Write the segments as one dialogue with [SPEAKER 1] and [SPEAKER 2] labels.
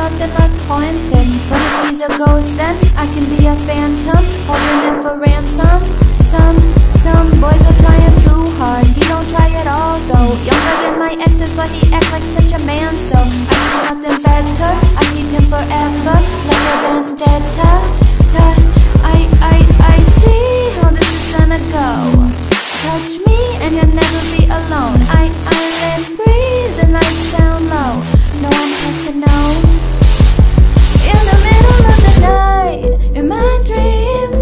[SPEAKER 1] loved and left haunted. But if he's a ghost, then I can be a phantom, holding him for ransom. Some boys are trying too hard. He don't try at all though. Younger than my exes, but he act like such a man. So I see nothing better. I keep him forever, like a vendetta. I see how this is gonna go. Touch me and you'll never be alone. Island breeze and lights down low. No one has to know. In the middle of the night, in my dreams,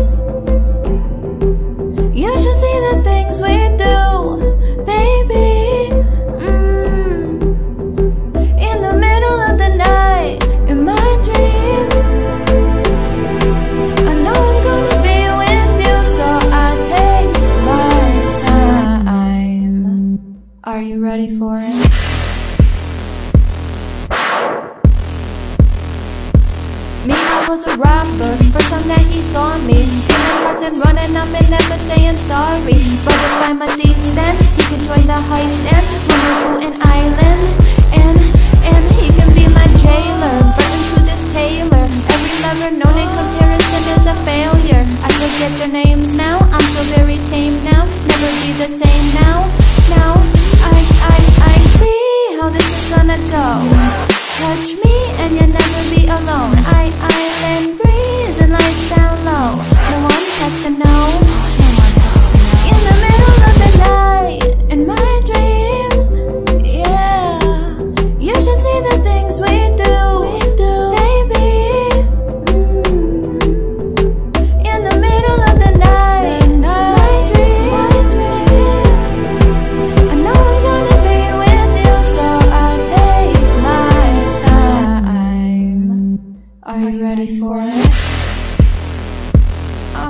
[SPEAKER 1] you should see the things we do, baby. In the middle of the night, in my dreams, I know I'm gonna be with you, so I'll take my time. Are you ready for it? Me, I was a robber. First time that he saw me, stealing hearts and running up and never saying sorry. But if I'm a thief, then he can join the heist and move me to an island. And he can be my jailer, burn to this tailor. Every lover known in comparison is a failure. I forget their names now, I'm so very tame now. Never be the same now. Now, I see how this is gonna go. Touch me and you'll never be alone. Island breeze and lights down low. No one has to know. In the middle of the night, in my dreams, yeah, you should see the things we do, baby. In the middle of the night, in my dreams, I know I'm gonna be with you, so I'll take my time. Are you ready for it? Oh.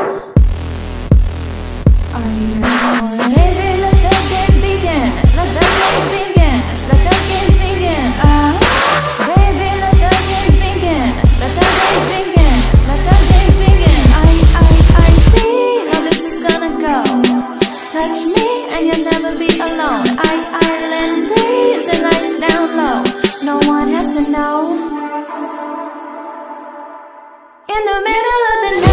[SPEAKER 1] Are you ready for it? Baby, let the games begin. Let the games begin. Let the games begin. Baby, let the games begin. Let the games begin. Let the games begin. I see how this is gonna go. Touch me and you'll never be alone. Island breeze and lights down low. No one has to know. In the middle of the night.